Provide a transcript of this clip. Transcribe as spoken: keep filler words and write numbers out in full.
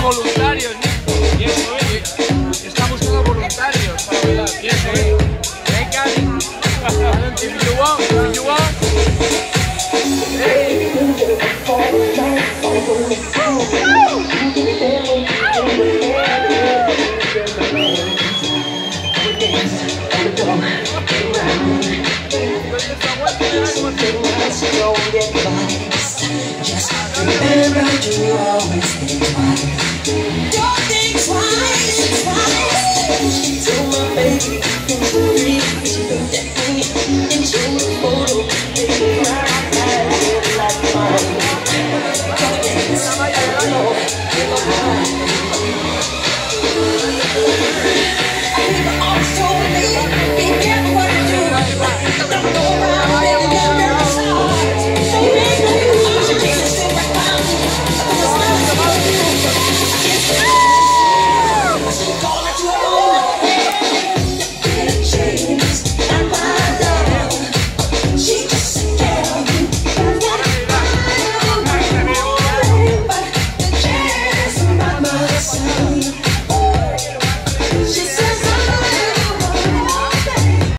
voluntarios, Nico. Y eso es. Está buscando voluntarios para bailar. Y eso es. Venga, if you want, if you want. Hey. Just remember to always think twice.